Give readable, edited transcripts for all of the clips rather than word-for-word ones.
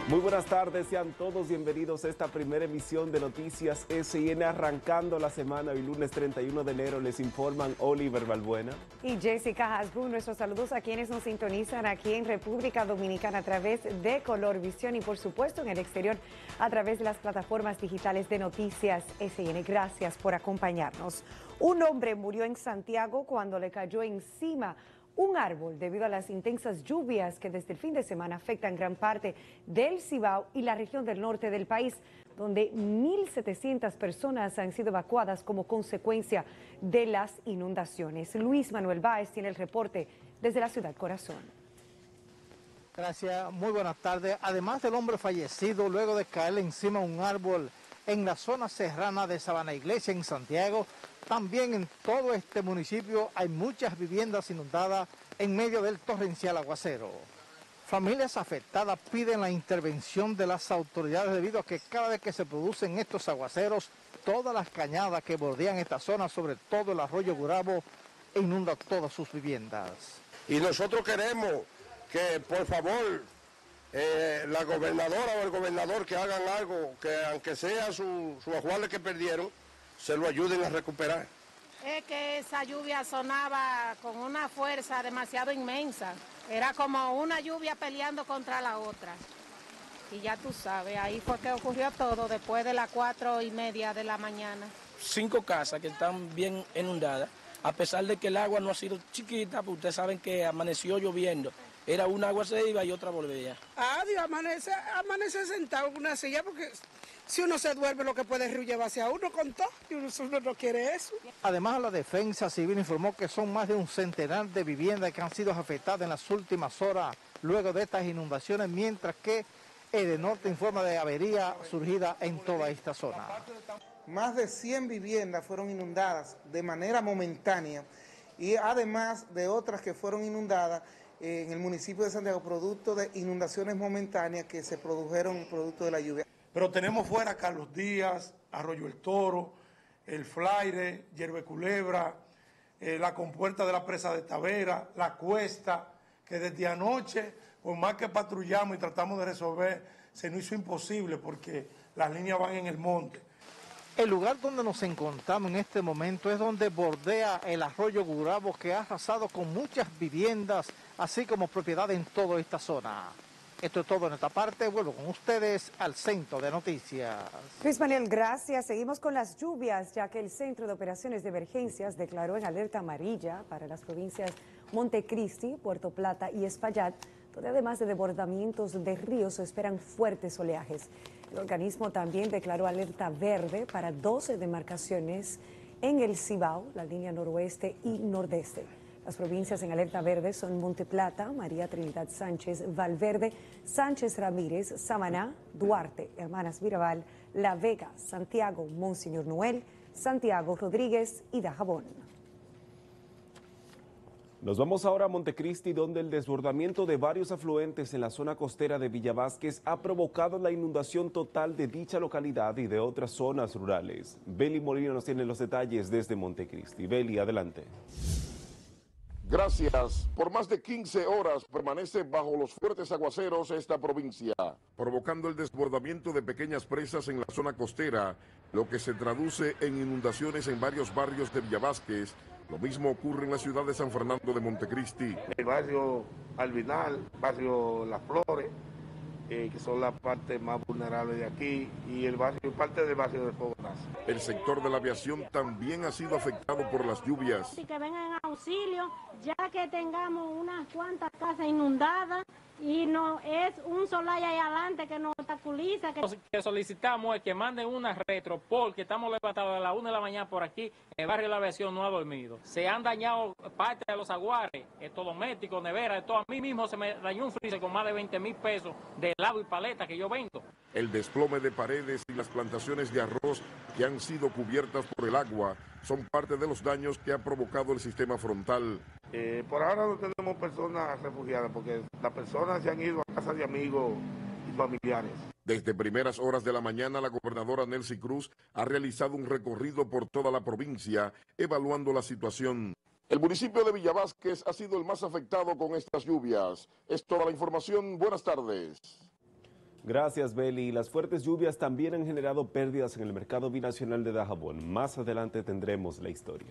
Muy buenas tardes, sean todos bienvenidos a esta primera emisión de Noticias SIN, arrancando la semana. Hoy lunes 31 de enero les informan Oliver Balbuena y Jessica Hasbun. Nuestros saludos a quienes nos sintonizan aquí en República Dominicana a través de Color Visión y por supuesto en el exterior a través de las plataformas digitales de Noticias SIN. Gracias por acompañarnos. Un hombre murió en Santiago cuando le cayó encima un árbol debido a las intensas lluvias que desde el fin de semana afectan gran parte del Cibao y la región del norte del país, donde 1.700 personas han sido evacuadas como consecuencia de las inundaciones. Luis Manuel Báez tiene el reporte desde la ciudad Corazón. Gracias, muy buenas tardes. Además del hombre fallecido luego de caerle encima un árbol en la zona serrana de Sabana Iglesia en Santiago, también en todo este municipio hay muchas viviendas inundadas en medio del torrencial aguacero. Familias afectadas piden la intervención de las autoridades debido a que cada vez que se producen estos aguaceros, todas las cañadas que bordean esta zona, sobre todo el arroyo Gurabo, inunda todas sus viviendas. Y nosotros queremos que por favor la gobernadora o el gobernador que hagan algo, que aunque sea su ajuares que perdieron, se lo ayuden a recuperar. Es que esa lluvia sonaba con una fuerza demasiado inmensa. Era como una lluvia peleando contra la otra. Y ya tú sabes, ahí fue que ocurrió todo después de las 4:30 de la mañana. 5 casas que están bien inundadas, a pesar de que el agua no ha sido chiquita, pues ustedes saben que amaneció lloviendo. Era una agua se iba y otra volvía. Dios, amanece sentado en una silla porque si uno se duerme lo que puede es llevarse a uno con todo y uno no quiere eso. Además, la Defensa Civil informó que son más de un centenar de viviendas que han sido afectadas en las últimas horas luego de estas inundaciones, mientras que Edenorte informa de avería surgida en toda esta zona. Más de 100 viviendas fueron inundadas de manera momentánea y además de otras que fueron inundadas en el municipio de Santiago, producto de inundaciones momentáneas que se produjeron producto de la lluvia. Pero tenemos fuera Carlos Díaz, Arroyo El Toro, El Flaire, Yerbe Culebra, la compuerta de la presa de Tavera, la Cuesta, que desde anoche, por más que patrullamos y tratamos de resolver, se nos hizo imposible porque las líneas van en el monte. El lugar donde nos encontramos en este momento es donde bordea el arroyo Gurabo, que ha arrasado con muchas viviendas, así como propiedades en toda esta zona. Esto es todo en esta parte. Vuelvo con ustedes al Centro de Noticias. Luis Manuel, gracias. Seguimos con las lluvias, ya que el Centro de Operaciones de Emergencias declaró en alerta amarilla para las provincias Montecristi, Puerto Plata y Espaillat, donde además de desbordamientos de ríos se esperan fuertes oleajes. El organismo también declaró alerta verde para 12 demarcaciones en el Cibao, la línea noroeste y nordeste. Las provincias en alerta verde son Monte Plata, María Trinidad Sánchez, Valverde, Sánchez Ramírez, Samaná, Duarte, Hermanas Mirabal, La Vega, Santiago, Monseñor Noel, Santiago Rodríguez y Dajabón. Nos vamos ahora a Montecristi, donde el desbordamiento de varios afluentes en la zona costera de Villa Vázquez ha provocado la inundación total de dicha localidad y de otras zonas rurales. Beli Molina nos tiene los detalles desde Montecristi. Beli, adelante. Gracias. Por más de 15 horas permanece bajo los fuertes aguaceros esta provincia, provocando el desbordamiento de pequeñas presas en la zona costera, lo que se traduce en inundaciones en varios barrios de Villa Vázquez. Lo mismo ocurre en la ciudad de San Fernando de Montecristi. El barrio Albinal, barrio Las Flores, que son la parte más vulnerable de aquí, y parte del barrio de Fogonazo. El sector de la aviación también ha sido afectado por las lluvias. Que vengan en auxilio, ya que tengamos unas cuantas casas inundadas y no es un solaya ahí adelante que nos obstaculiza. Lo que solicitamos es que manden una retro, porque estamos levantados a las 1 de la mañana por aquí, el barrio de la aviación no ha dormido. Se han dañado parte de los aguares, domésticos, neveras, todo. A mí mismo se me dañó un freezer con más de 20,000 pesos de helado y paleta que yo vendo. El desplome de paredes y las plantaciones de arroz que han sido cubiertas por el agua son parte de los daños que ha provocado el sistema frontal. Por ahora no tenemos personas refugiadas porque las personas se han ido a casa de amigos y familiares. Desde primeras horas de la mañana, la gobernadora Nelcy Cruz ha realizado un recorrido por toda la provincia, evaluando la situación. El municipio de Villa Vázquez ha sido el más afectado con estas lluvias. Es toda la información. Buenas tardes. Gracias, Beli. Las fuertes lluvias también han generado pérdidas en el mercado binacional de Dajabón. Más adelante tendremos la historia.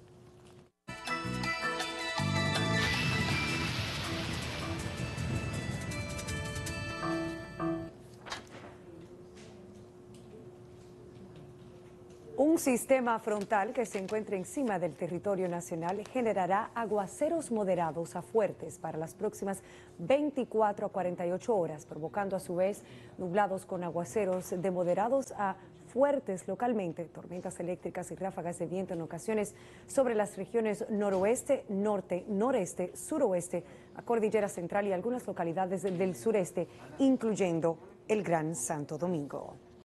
Un sistema frontal que se encuentra encima del territorio nacional generará aguaceros moderados a fuertes para las próximas 24 a 48 horas, provocando a su vez nublados con aguaceros de moderados a fuertes localmente, tormentas eléctricas y ráfagas de viento en ocasiones sobre las regiones noroeste, norte, noreste, suroeste, la cordillera central y algunas localidades del sureste, incluyendo el Gran Santo Domingo.